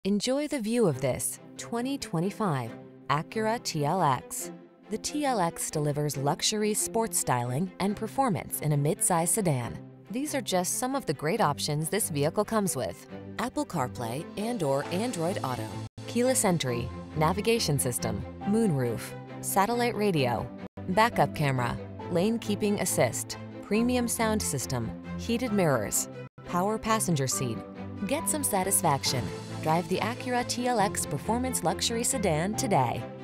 Enjoy the view of this 2025 Acura TLX. The TLX delivers luxury sports styling and performance in a midsize sedan. These are just some of the great options this vehicle comes with: Apple CarPlay and/or Android Auto, keyless entry, navigation system, moonroof, satellite radio, backup camera, lane keeping assist, premium sound system, heated mirrors, power passenger seat. Get some satisfaction. Drive the Acura TLX Performance Luxury Sedan today.